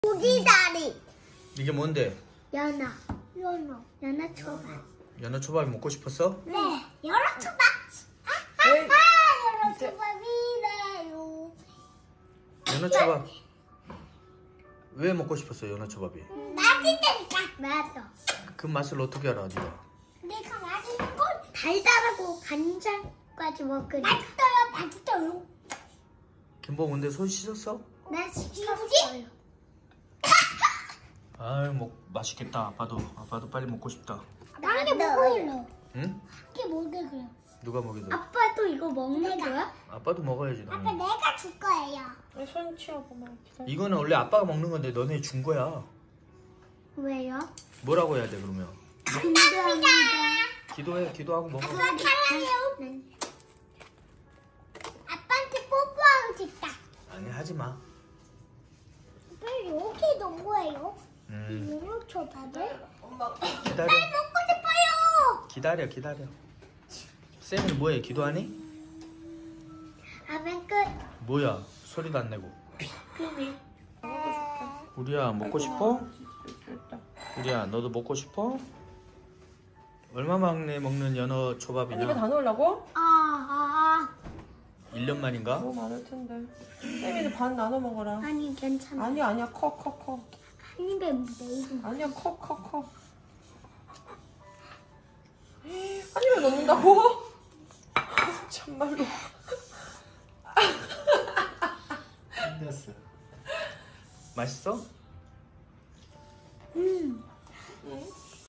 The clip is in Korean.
고기다리. 이게 뭔데? 연어 초밥. 연어 초밥이 먹고 싶었어? 네, 연어 초밥. 에이, 연어 초밥이래요. 연어 초밥 왜 먹고 싶었어? 연어 초밥이 맛있다니까. 맞아. 그 맛을 어떻게 알아 네가? 내가 맛있는 건 달달하고 간장까지 먹으니까. 맛있어요. 김봉 근데 손 씻었어? 맛있었어요. 아유 맛있겠다. 아빠도 빨리 먹고 싶다. 나게 먹어요. 응? 이게 먹을 거야. 누가 먹여줘? 아빠도 이거 먹는 거야? 아빠도 먹어야지 아빠 당연히. 내가 줄 거예요. 손 치워보면 기다려. 이거는 원래 아빠가 먹는 건데 너네 준 거야. 왜요? 뭐라고 해야 돼 그러면? 감사합니다. 기도하고 먹어. 아빠 사랑해요. 아빠한테 뽀뽀하고 싶다. 아니 하지 마. 아빠 여기 넣은 거예요? 연어 초밥을? 기다려. 먹고 싶어요. 기다려. 쌤은 뭐해? 기도하니? 라면 끝. 뭐야? 소리도 안 내고. 우리야 먹고 싶어? 우리야 너도 먹고 싶어? 얼마 만에 먹는 연어 입에 초밥이냐? 다 넣으려고? 1년 만인가? 너무 많을 텐데. 쌤이는 반 나눠 먹어라. 아니 괜찮아. 아니야 커. 한 입에 메이드. 아니야 커. 한 입에 넣는다고? 참말로. 맛있어?